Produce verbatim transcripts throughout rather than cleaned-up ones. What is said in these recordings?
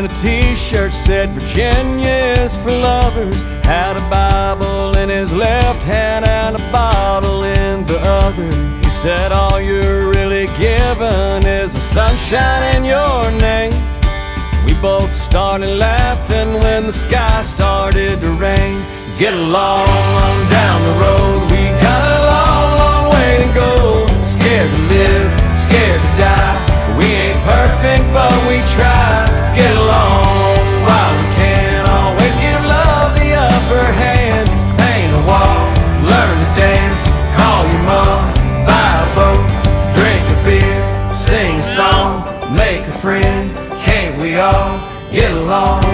and a t-shirt said Virginia is for lovers. Had a Bible in his left hand and a bottle in the other. He said all you're really given is the sunshine in your name. We both started laughing when the sky started to rain. Get along on down the road, we got a long, long way to go. Scared to live, scared to die. We ain't perfect, but we try. Get along while we can. Always give love the upper hand. Paint a wall, learn to dance. Call your mom, buy a boat, drink a beer, sing a song, make a friend. Can't we all get along?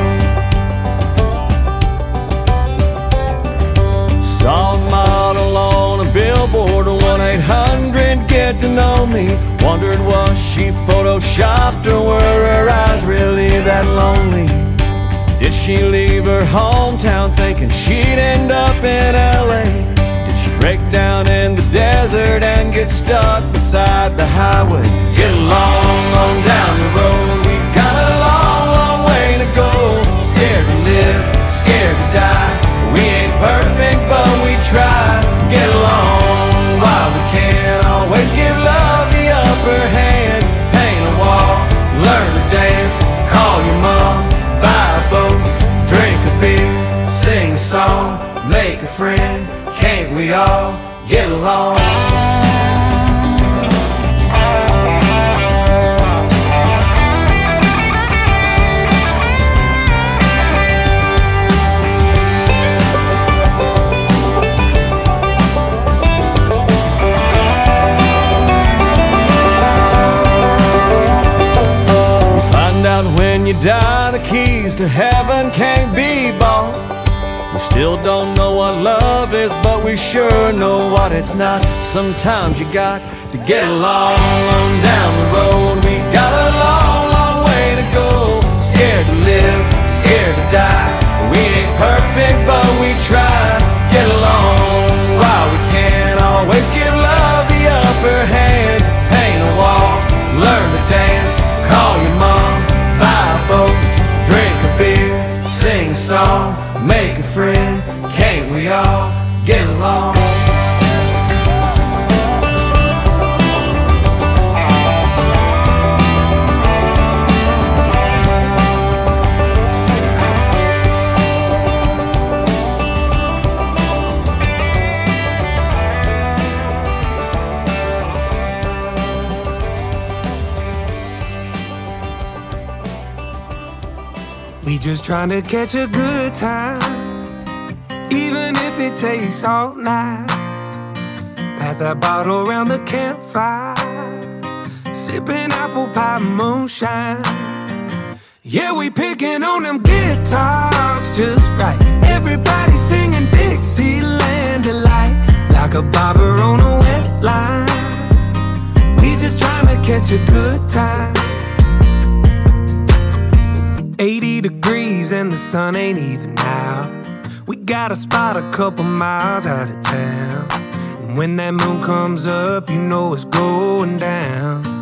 Saw a model on a billboard, one eight hundred get to know me. Wondered was she photoshopped or were her eyes really that lonely? Did she leave her hometown thinking she'd end up in L A? Did she break down in the desert and get stuck beside the highway? Get along on down the road, we got a long, long way to go. Scared to live, scared to die. We ain't perfect, but we try. Get along while we can. Always give love the upper hand. Paint a wall, learn to dance. Call your mom, buy a boat, drink a beer, sing a song, make a friend. Can't we all get along? When you die, the keys to heaven can't be bought. We still don't know what love is, but we sure know what it's not. Sometimes you got to get along on down the road. We got a long, long way to go. Scared to live, scared to die. We ain't perfect, but we try. Get along while we can. Always give love the upper hand. Paint a wall, learn to dance. Call your mom, buy a boat, drink a beer, sing a song, make a friend. Can't we all get along? We just trying to catch a good time, even if it takes all night. Pass that bottle around the campfire, sipping apple pie moonshine. Yeah, we picking on them guitars just right. Everybody singing Dixieland delight, like a bobber on a wet line. We just trying to catch a good time. eighty degrees and the sun ain't even out. We got a spot a couple miles out of town, and when that moon comes up, you know it's going down.